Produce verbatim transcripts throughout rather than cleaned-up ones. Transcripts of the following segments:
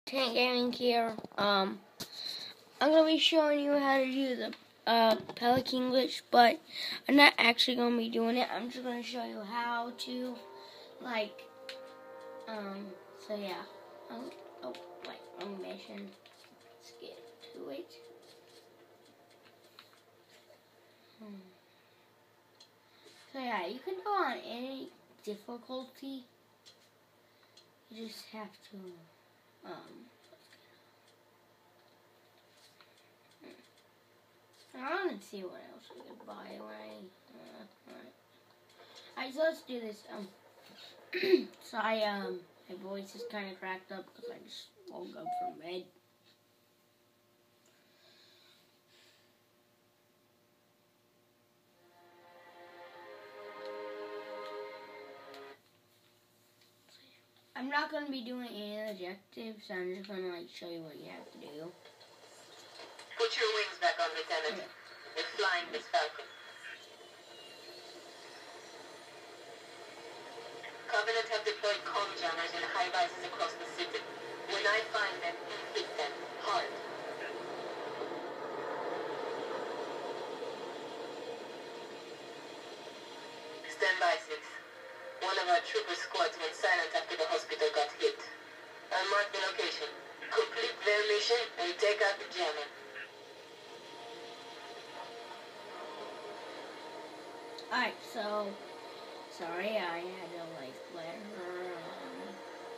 Tank Gaming here. Um, I'm gonna be showing you how to do the uh, Pelican glitch, but I'm not actually gonna be doing it. I'm just gonna show you how to, like, um. So yeah. Um, oh wait, wrong mission. Let's get to it. Hmm. So yeah, you can go on any difficulty. You just have to, um. I want to see what else we could buy, right? Uh, alright. Alright, so let's do this. Um, so I, um, my voice is kind of cracked up because I just woke up from bed. I'm not going to be doing any objectives, so I'm just going to, like, show you what you have to do. Put your wings back on, Lieutenant. Okay. We're flying this Falcon. Covenant have deployed comm jammers in high rises across the city. When I find them, hit them hard. Stand by, Six. One of our trooper squads went silent after the hospital got hit. I'll mark the location. Complete their mission and take out the jammer. Alright, so, sorry, I had to, like, let her, um,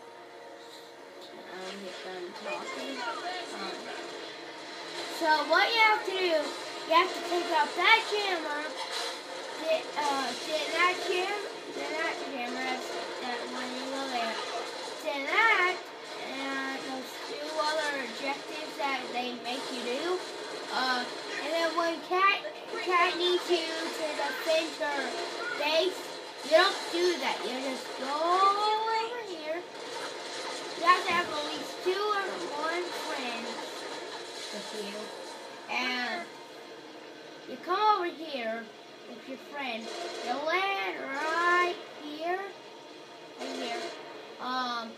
um get done talking. Um, so, what you have to do, you have to take out that jammer, get, uh, get that jam, then that jammer, that's, that when you go there, then that, and those two other objectives that they make you do, uh, and then when Cat, Cat needs you to defend her base, you don't do that. You just go over here. You have to have at least two or one friends with you. And you come over here with your friend. You land right here. Right here. Um,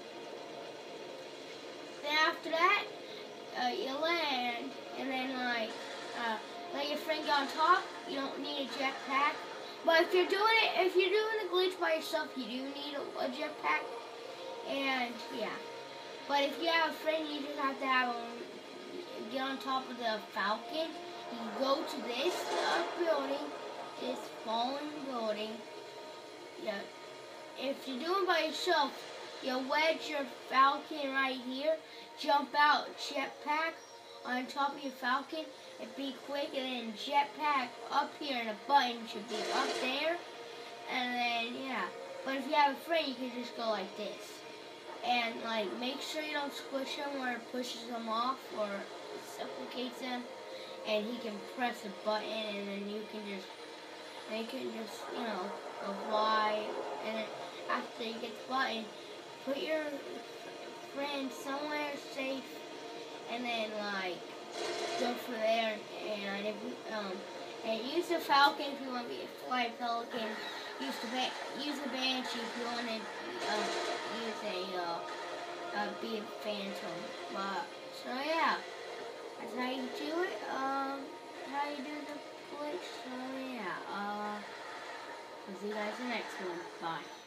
then after that, uh, you land, and then like, uh, let your friend get on top. You don't need a jetpack. But if you're doing it, if you're doing the glitch by yourself, you do need a, a jetpack. And yeah. But if you have a friend, you just have to have them get on top of the Falcon. You go to this uh, building, this fallen building. Yeah. If you're doing it by yourself, you wedge your Falcon right here. Jump out, jetpack on top of your Falcon. And be quick, and then jetpack up here, and the button should be up there, and then yeah. But if you have a friend, you can just go like this, and like make sure you don't squish them where it pushes them off or suffocates them, and he can press a button, and then you can just, they can just you know go fly, and then after you get the button, put your friend somewhere safe, and then like. Go for there and if um and use the Falcon if you want to be a fly Pelican. Use the ba use the Banshee if you want to uh, use a uh, uh be a Phantom. But so yeah, that's how you do it. Um, how you do the glitch. So yeah. Uh, I'll see you guys in the next one. Bye.